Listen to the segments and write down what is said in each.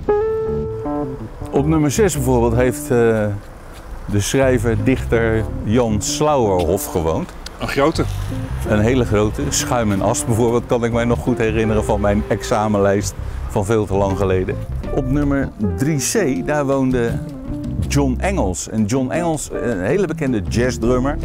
Op nummer 6 bijvoorbeeld heeft de schrijver, dichter Jan Slauerhoff gewoond. Een grote. Een hele grote. Schuim en As bijvoorbeeld kan ik mij nog goed herinneren van mijn examenlijst van veel te lang geleden. Op nummer 3C, daar woonde John Engels. En John Engels, een hele bekende jazzdrummer.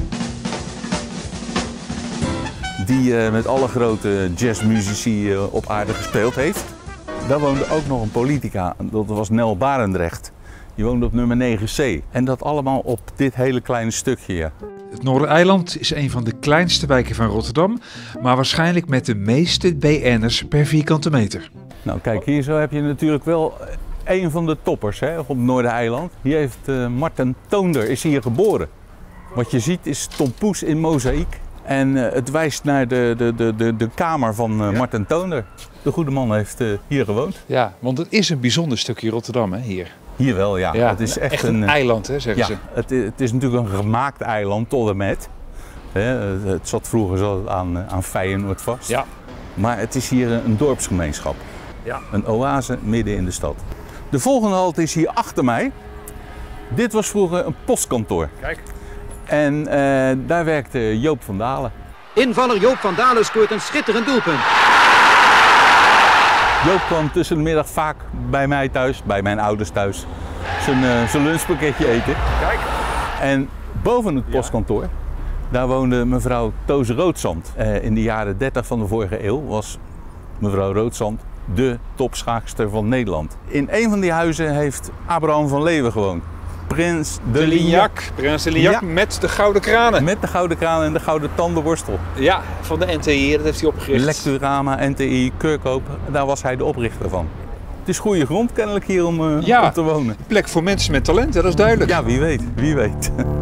Die met alle grote jazzmuzici op aarde gespeeld heeft. Daar woonde ook nog een politica, dat was Nel Barendrecht. Die woonde op nummer 9C. En dat allemaal op dit hele kleine stukje. Ja. Het Noordereiland is een van de kleinste wijken van Rotterdam, maar waarschijnlijk met de meeste BN'ers per vierkante meter. Nou kijk, hier zo heb je natuurlijk wel een van de toppers hè, op het Noordereiland. Hier heeft Marten Toonder is hier geboren. Wat je ziet is Tom Poes in mozaïek. En het wijst naar de kamer van Marten Toonder. De goede man heeft hier gewoond. Ja, want het is een bijzonder stukje Rotterdam hè, hier. Hier wel, ja. Ja, het is echt een eiland, hè, zeggen ze. Het is natuurlijk een gemaakt eiland tot en met. Het zat vroeger zo aan Feyenoord vast. Ja. Maar het is hier een dorpsgemeenschap. Ja. Een oase midden in de stad. De volgende halte is hier achter mij. Dit was vroeger een postkantoor. Kijk. En daar werkte Joop van Dalen. Invaller Joop van Dalen scoort een schitterend doelpunt. Joop kwam tussen de middag vaak bij mij thuis, bij mijn ouders thuis, zijn lunchpakketje eten. Kijk. En boven het postkantoor, daar woonde mevrouw Toos Roodzand. In de jaren 30 van de vorige eeuw was mevrouw Roodzand de topschaakster van Nederland. In een van die huizen heeft Abraham van Leeuwen gewoond. Prins de Lignac. Prins de Lignac met de gouden kranen. Met de gouden kraan en de gouden tandenborstel. Ja, van de NTI, dat heeft hij opgericht. Lecturama, NTI, Keurkoop, daar was hij de oprichter van. Het is goede grond kennelijk hier om te wonen. Plek voor mensen met talent, dat is duidelijk. Ja, wie weet, wie weet.